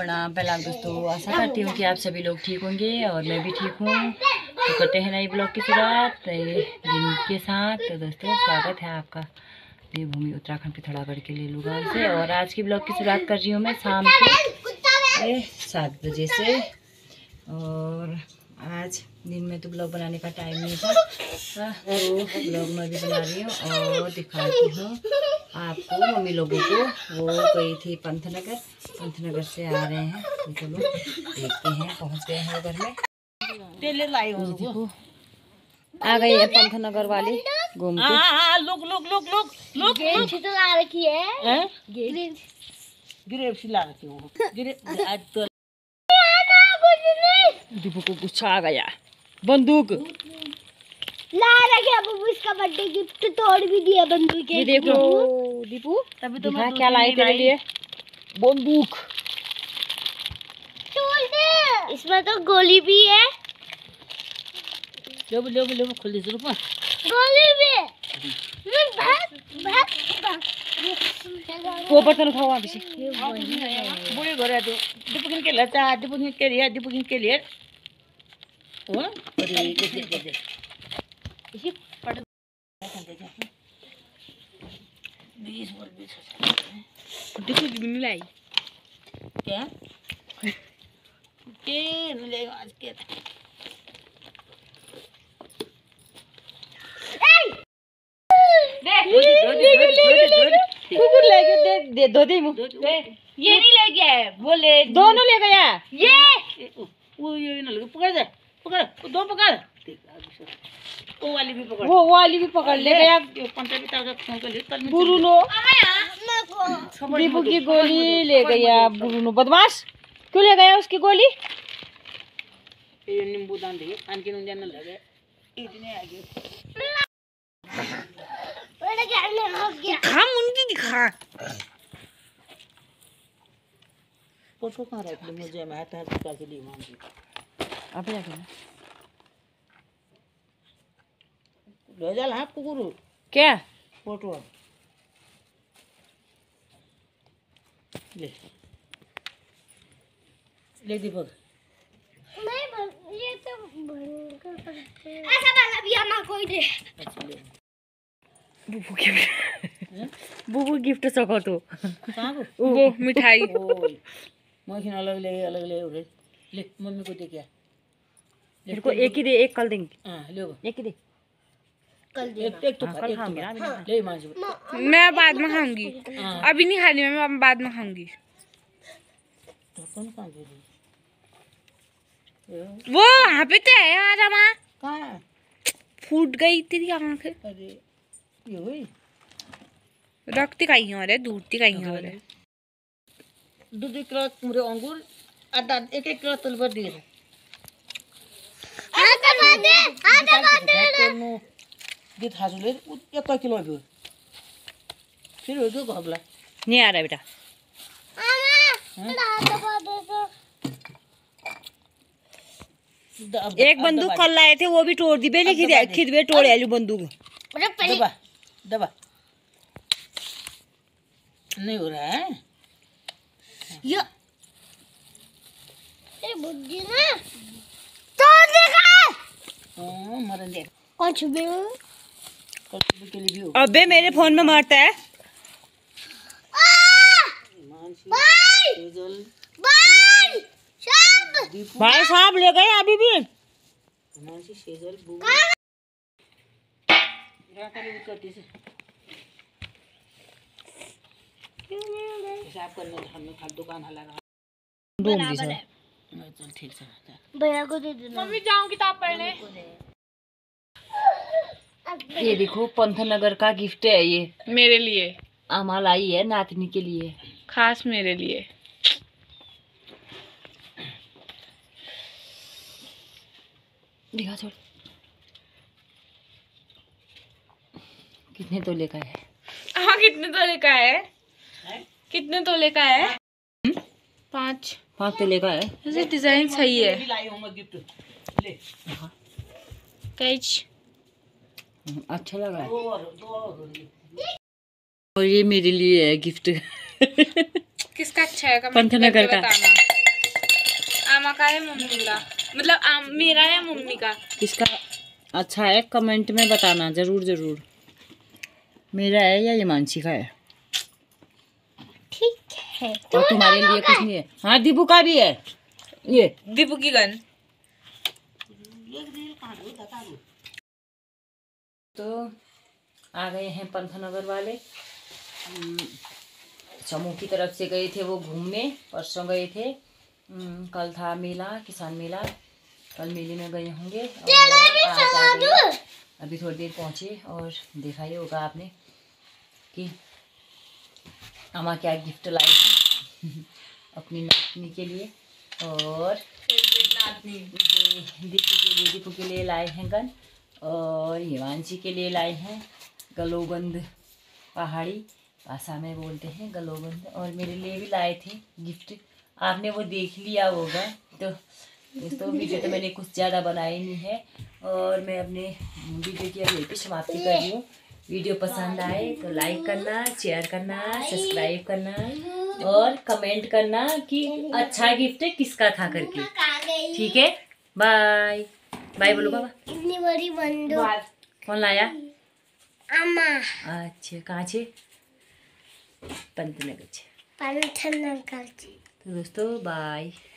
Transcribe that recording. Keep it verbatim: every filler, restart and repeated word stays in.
प्रणाम। पहले आप दोस्तों आशा करती हूँ कि आप सभी लोग ठीक होंगे और मैं भी ठीक हूँ। तो करते हैं नई ब्लॉग की शुरुआत दिन के साथ। तो दोस्तों स्वागत है आपका देवभूमि उत्तराखंड पिथौरागढ़ के लिए लुगान से। और आज की ब्लॉग की शुरुआत कर रही हूँ मैं शाम के सात बजे से। और आज दिन में तो ब्लॉग बनाने का टाइम नहीं था, तो ब्लॉग मैं भी बना रही हूँ और दिखाती हूँ आपको मम्मी लोगों को। वो गई थी पंतनगर, पंतनगर से आ रहे हैं तो चलो देखते हैं। पहुँच गए हैं घर में, देखो आ गई है पंतनगर वाली घूम के। लोग लोग लोग लोग लोग गेट तो ला रखी है, गेट ग्रेप सी ला रखी हूँ। ग्रेप आज तो दीपू को गुस्सा आ गया। बंदूक ला रखे अब उसका बर्थडे गिफ्ट तोड़ भी दिया बंदूक के। ये देखो दीपू, तभी तो मैं क्या लाई तेरे लिए? बंदूक। इसमें तो गोली भी है। लो लो लो खुली से रुपा गोली भी है। भाग भाग भाग वो बर्तन उठाओ वहाँ पीछे। बुढ़ी घर है तो दीपक के लता दीपक के लिए दीपक के लिए ओ अरे दे दे दे दे इसी पड़ बीस बोल बीस दीपू की नहीं लाई क्या के ले आज के कुकुर ले गया। दे दे दो दे मुँह। ये नहीं ले गया है, वो ले दोनों ले गया। ये वो ये ना लगे, पकड़ दे पकड़ वो दो पकड़ वो वाली भी पकड़ वो वाली भी पकड़ ले गया। पंद्रह भी ताज़ा फोन कर ले कल बुरुनो दीपू की गोली ले गया। बुरुनो बदमाश क्यों ले गया उसकी गोली? ये नींबू दान दे आणखी नुन देना लगे इतने आगे हम उनकी दिखा फोटो कहाँ रख ली मुझे मैं तो का के लिए मान दी अबे आगे ले जा ला कुकुर क्या फोटो ले ले दीपक नहीं ये तो ऐसा वाला भी आना कोई दे। अच्छा ले बुबू गिफ्ट बुबू गिफ्ट सको तो कहाँ वो मिठाई मखिन अलग ले अलग ले उरे ले मम्मी को दे क्या मेरे को एक ही दे, एक कल देंगे। हाँ ले एक ही दे कल दे एक एक तो खा एक तो ले मांझ मैं बाद में खाऊंगी, अभी नहीं खानी, मैं बाद में खाऊंगी। कौन कहाँ दे दी वो वहाँ पे तो है यार माँ, कहाँ फूट गई तेरी आँखें। अरे ये हुई रखती कहीं और है, दूरती कहीं और है। दूध एक किलो तुम्हारे अंगूर आधा एक एक किलो तुलबर दिए आधा बात है आधा बात है नो दित हाजुले एक किलो भी फिर हो गया घबला नहीं आ रहा बेटा। मामा आधा बात है एक बंदूक कल लाए थे वो भी तोड़ दी बेली खिद खिद बे तोड़ आलू बंदूक। दबा दबा नहीं हो रहा है ये ये बुद्धि ना तो देखा हां मरन दे कौन छुबे कल के लिए भी हो। अबे मेरे फोन में मारता है भाई सेजल भाई सब भाई साहब ले गए अभी भी। मानसी सेजल बू रात में करती से हिसाब करने हमने खाद दुकान लगा बराबर है। चल ठीक से भैया को दे देना। मम्मी जाऊं किताब पढ़ने। ये देखो पंतनगर का गिफ्ट है, ये मेरे लिए अमाल आई है नातनी के लिए, खास मेरे लिए। दिखा छोड़ कितने तोले का है? हाँ कितने तोले का है? कितने तोले का है? पाँच पाँच तोले का है। ऐसे डिजाइन सही है। लाई हूं मैं गिफ्ट ले कैच अच्छा लग रहा है। दो और दो और और ये मेरे लिए है गिफ्ट। किसका अच्छा है? पंतनगर का। का है मम्मी का? मतलब आ, मेरा या मम्मी का? किसका अच्छा है कमेंट में बताना जरूर जरूर। मेरा है या हिमांशी का है? ठीक है। और तुम्हारे लिए कुछ नहीं है? हाँ दीपू का भी है ये। दीपू की गन। तो आ गए हैं पंथनगर वाले। हम्म, समूह की तरफ से गए थे वो घूमने, परसों गए थे। हम्म, कल था मेला, किसान मेला, कल मेले में गए होंगे और आज आ गए। अभी थोड़ी देर पहुँचे और देखा ही होगा आपने कि अम्मा क्या गिफ्ट लाई थी अपनी नातनी के लिए। और दीपू के लिए दीपू के लिए लाए हैं गन, और हिमांशी के लिए लाए हैं गलोबंद, पहाड़ी भाषा में बोलते हैं गलोबंद। और मेरे लिए भी लाए थे गिफ्ट, आपने वो देख लिया होगा। तो दोस्तों वीडियो तो मैंने कुछ ज़्यादा बनाई नहीं है और मैं अपने वीडियो की अभी भी समाप्ति कर रही हूँ। वीडियो पसंद आए तो लाइक करना, शेयर करना, सब्सक्राइब करना और कमेंट करना कि अच्छा गिफ्ट किसका था करके। ठीक है, बाय बाय बोलो बाबा। इतनी बड़ी बंदूक कौन लाया? अम्मा। अच्छा कहाँ छे? पंतनगर छे। पंथनगर। तो दोस्तों बाय।